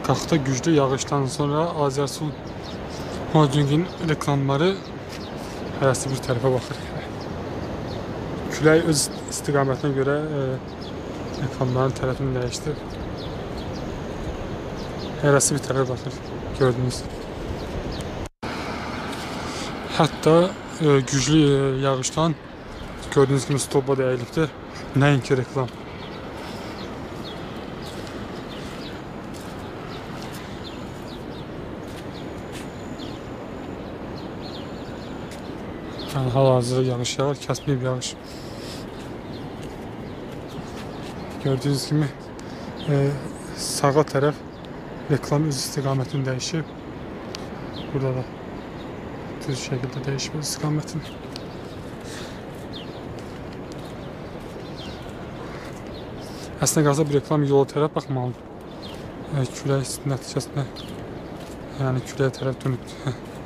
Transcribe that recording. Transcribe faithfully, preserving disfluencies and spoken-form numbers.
Şakakda güclü yağıştan sonra Azersu Holding'in reklamları hərəsi bir tərəfə baxır. Külək öz istiqamətinə görə e, reklamların tərəfini dəyişdi. Hərəsi bir tərəfə baxır, gördünüz. Hətta e, güclü e, yağışdan gördüğünüz gibi stolba dəyilibdir. Nəinki reklam. Yani hal-hazırda yağış yağar, kəsməyib yağış. Gördüğünüz gibi e, sağa tərəf reklam öz istiqamətini dəyişib. Burada da düz şəkildə dəyişib öz istiqamətini. Əslində qalsa bir reklam yola tərəf baxmalıdır. E, külək nəticəsində, yəni küləyə tərəf dönüb.